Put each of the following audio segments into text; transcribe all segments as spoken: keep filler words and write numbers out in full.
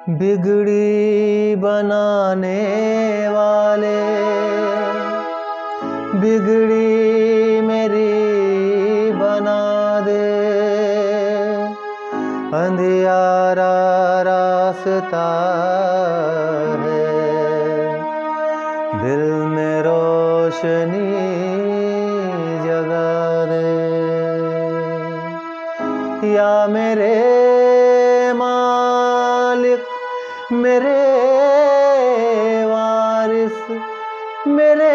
बिगड़ी बनाने वाले, बिगड़ी मेरी बना दे। अंधियारा रास्ता है, दिल में रोशनी जगा दे। या मेरे मालिक, मेरे वारिस, मेरे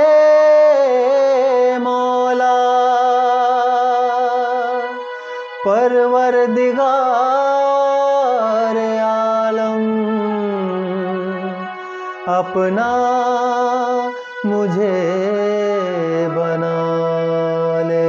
मौला, परवरदिगार आलम, अपना मुझे बना ले।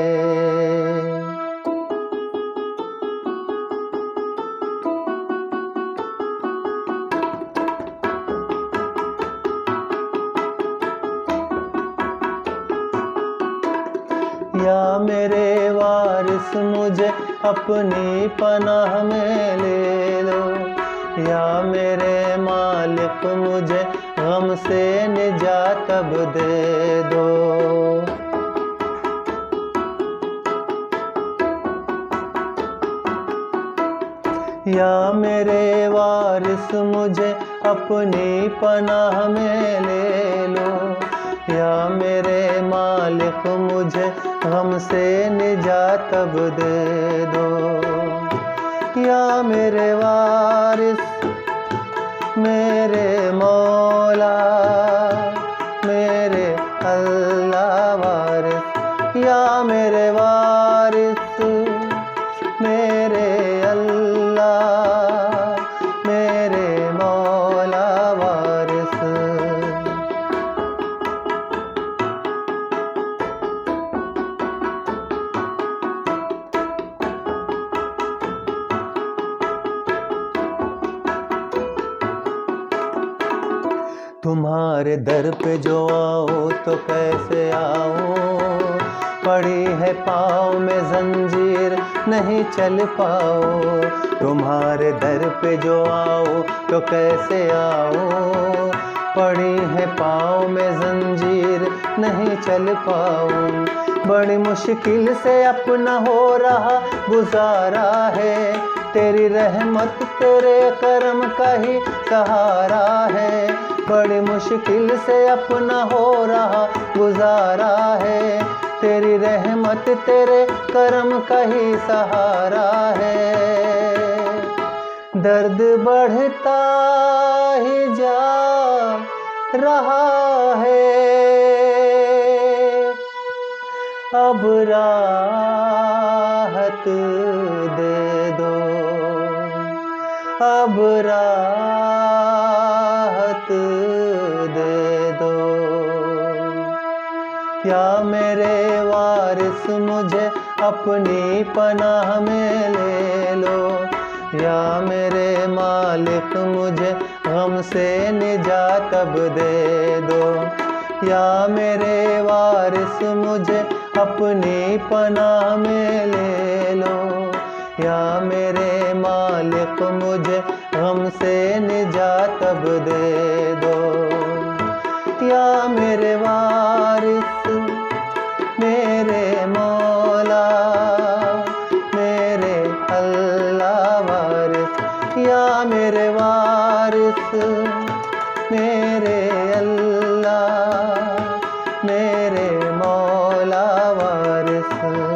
या मेरे वारिस, मुझे अपनी पनाह में ले लो। या मेरे मालिक, मुझे गम से निजात अब दे दो। या मेरे वारिस, मुझे अपनी पनाह में ले लो। या मेरे मालिक, मुझे गम से निजात अब दे दो। या मेरे वारिस, मेरे मौला, मेरे अल्लाह वारिस। या मेरे वारिस, मेरे अल्लाह, मेरे मौला वारिस। तुम्हारे दर पे जो आओ तो कैसे आऊं, पड़ी है पाँव में जंजीर नहीं चल पाओ। तुम्हारे दर पे जो आओ तो कैसे आऊं, पड़ी है पाँव में जंजीर नहीं चल पाऊं। बड़ी मुश्किल से अपना हो रहा गुजारा है, तेरी रहमत तेरे करम का ही सहारा है। बड़ी मुश्किल से अपना हो रहा गुजारा है, तेरी रहमत तेरे करम का ही सहारा है। दर्द बढ़ता ही जा रहा है, अब राहत दे दो, अब राहत दे दो। या मेरे वारिस, मुझे अपनी पनाह में ले लो। या मेरे मालिक, मुझे गम से निजात अब दे दो। या मेरे वारिस, मुझे अपनी पनाह में ले लो। या मेरे मालिक, मुझे गम से निजात अब दे दो। या मेरे वारिस, मेरे मौला, मेरे अल्लाह वारिस। या मेरे वारिस, मेरे अल्लाह, मेरे मौला वारिस।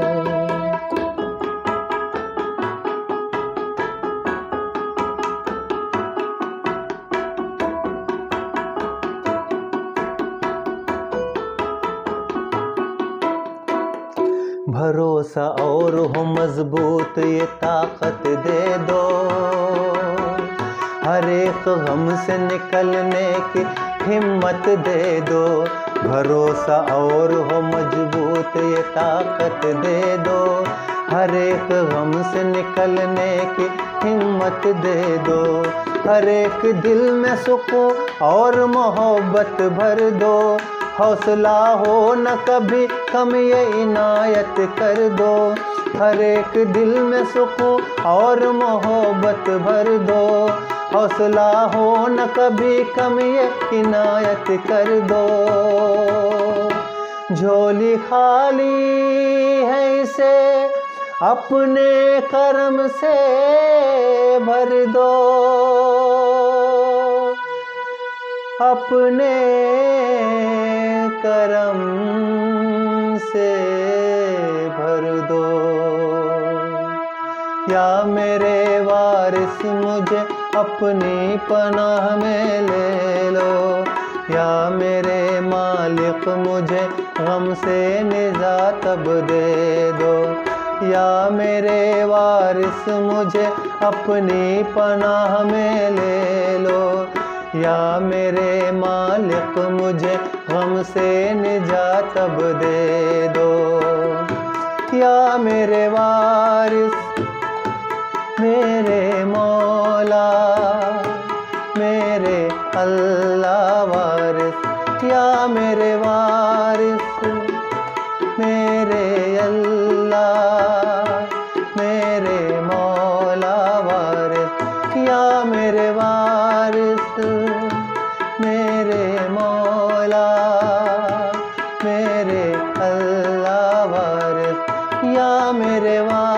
भरोसा और हो मजबूत ये ताकत दे दो, हर एक गम से निकलने की हिम्मत दे दो। भरोसा और हो मजबूत ये ताकत दे दो, हर एक गम से निकलने की हिम्मत दे दो। हर एक दिल में सुकून और मोहब्बत भर दो, हौसला हो न कभी कम ये इनायत कर दो। हर एक दिल में सुकून और मोहब्बत भर दो, हौसला हो न कभी कम ये इनायत कर दो। झोली खाली है इसे अपने करम से भर दो, अपने करम से भर दो। या मेरे वारिस मुझे अपनी पनाह में ले लो, या मेरे मालिक मुझे गम से निजात अब दे दो। या मेरे वारिस मुझे अपनी पनाह में ले लो, या मेरे मालिक मुझे गम से निजात अब दे दो। या मेरे वारिस मेरे मौला मेरे अल्लाह वारिस, या मेरे वारिस मेरे अल्लाह मेरे मौला वारिस, या मेरे वारिस मेरे मौला मेरे अल्लाह वारिस, या मेरे वारिस